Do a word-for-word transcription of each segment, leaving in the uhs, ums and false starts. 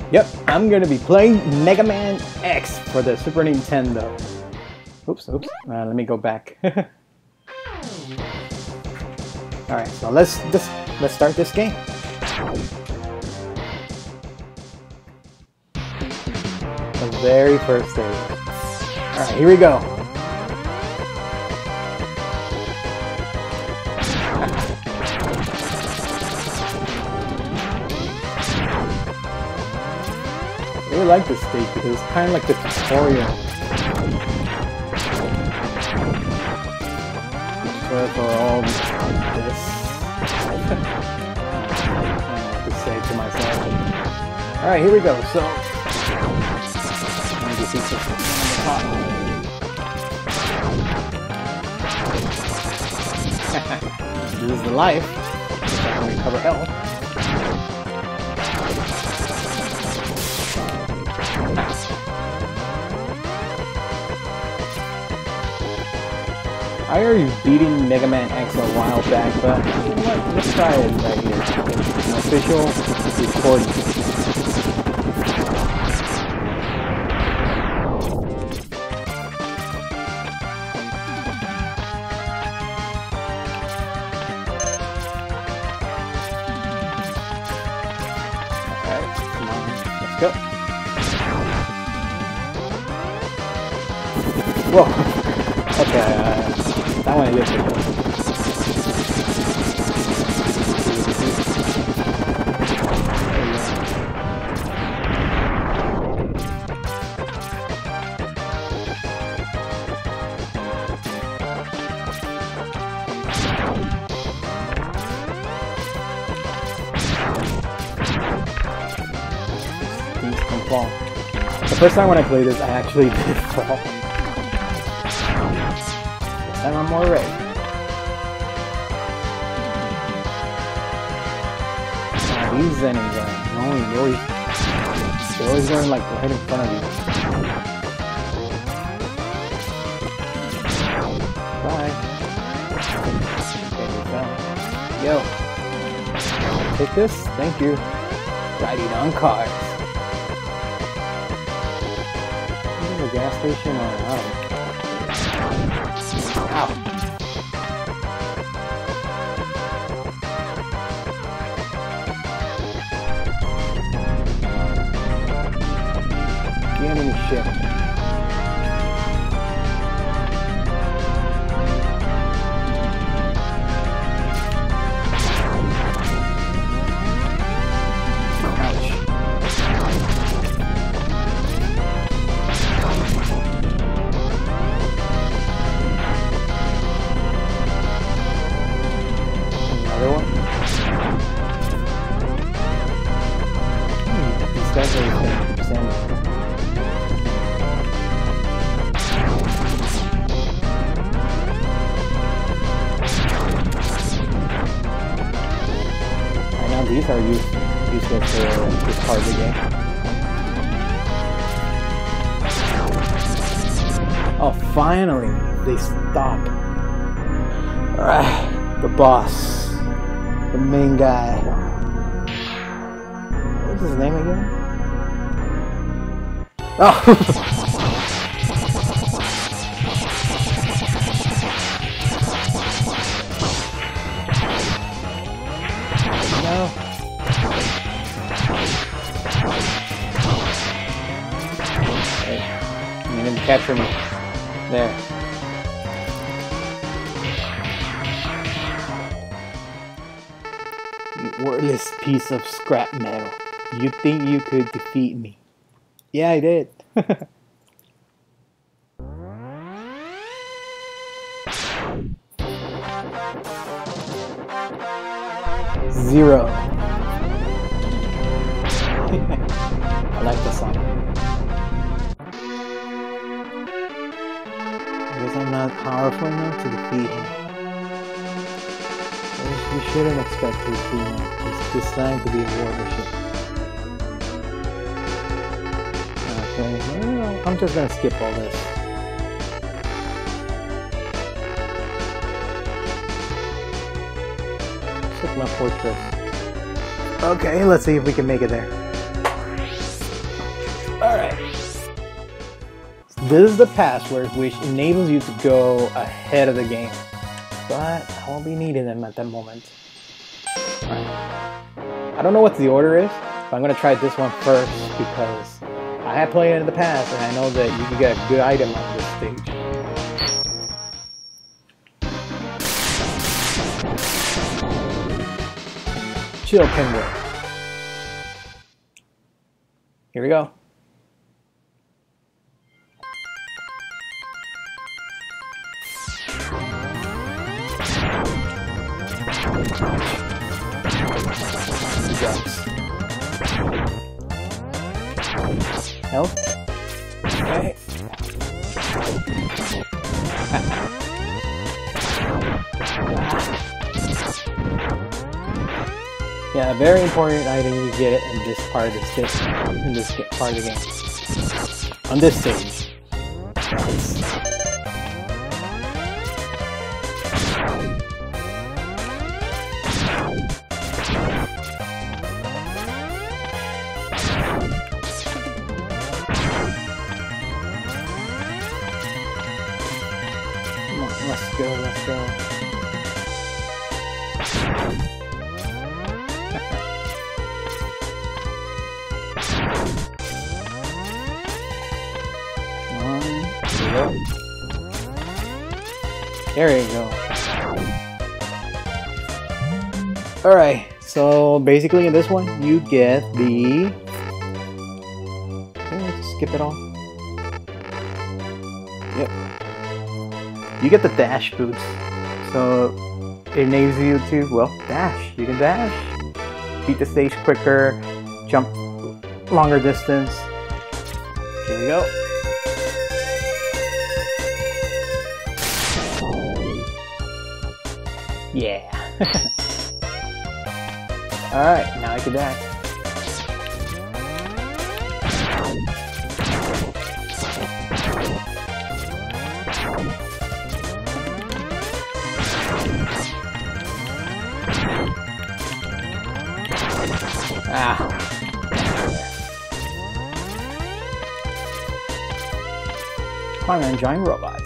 Yep, I'm gonna be playing Megaman X for the Super Nintendo. Oops, oops. Uh, let me go back. All right, so let's just let's start this game. The very first stage. All right, here we go. I really like this stage because it's kind of like the tutorial. Tutorial for all this. I don't know what to say to myself. Alright, here we go. So, let me just see something on the top. This is the life. So I can recover health. I already beating Megaman X a while back, but you know what? Let's try it right here. An official recording. Alright, come on, let's go. Whoa! Okay, uh, that one I lived with. Things can fall. The first time when I played this, I actually did fall. And I'm more ready. Now, these enemies are annoying. They're always, they're always going like right in front of you. Bye. There we go. Yo. Take this? Thank you. Riding on cars. Is this a gas station or not? Ow. Getting shit. Another one? Hmm, these guys are standing. I know these are used, useless for this part of the game. Oh, finally! They stop. Alright, the boss. The main guy. What's his name again? Oh! No. Hey, you didn't capture me. There. Worthless piece of scrap metal. You think you could defeat me? Yeah, I did. Zero. I like the song. I guess I'm not powerful enough to defeat him. We shouldn't expect to see him. He's designed to be a war machine. Okay, well, I'm just gonna skip all this. Took my fortress. Okay, let's see if we can make it there. Alright. This is the password which enables you to go ahead of the game. But I won't be needing them at that moment. Alright. I don't know what the order is, but I'm going to try this one first because I have played it in the past and I know that you can get a good item on this stage. Chill Penguin. Here we go. Health. Okay. Yeah, a very important item you get it in this part of the stage. In this part of the game. On this stage. Come on, let's go, let's go. There you go. Alright, so basically in this one you get the... Okay, let's skip it all. Yep. You get the dash boots. So it enables you to, well, dash. You can dash. Beat the stage quicker. Jump longer distance. Here we go. Yeah. Alright, now I can dash. Ah. Climb on giant robots.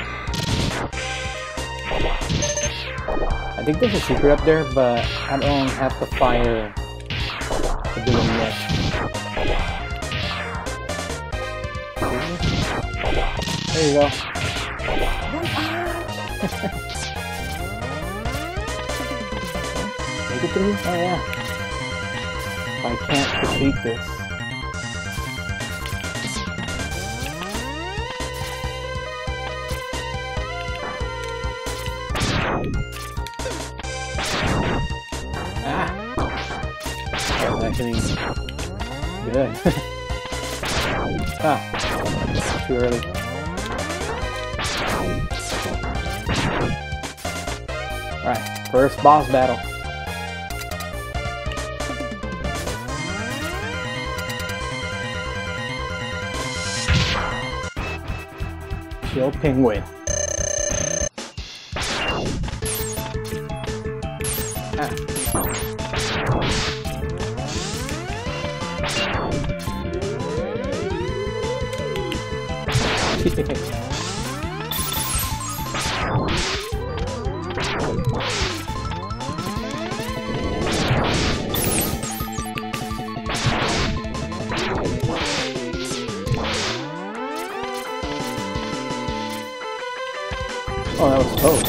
I think there's a secret up there, but I don't have the fire to do them yet. There you go. Make it through? Oh yeah. If I can't complete this. Actually good. Ah, too early. Alright, first boss battle. Chill Penguin. Ah. Oh, that was close.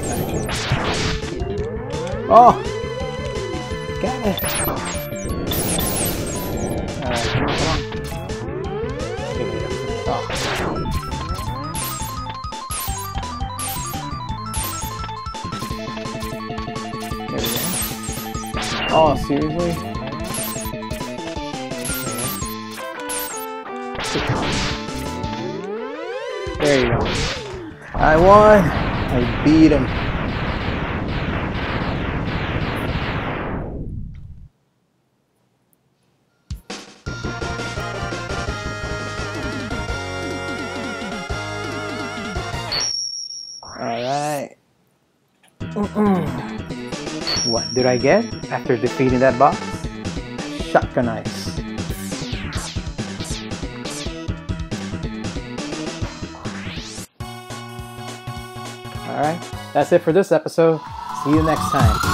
Oh! Got it! Alright, come on, come on. Oh. There we go. Oh, seriously? There you go. I won! I beat him. Alright. What did I get after defeating that boss? Shotgun ice. Alright, that's it for this episode. See you next time.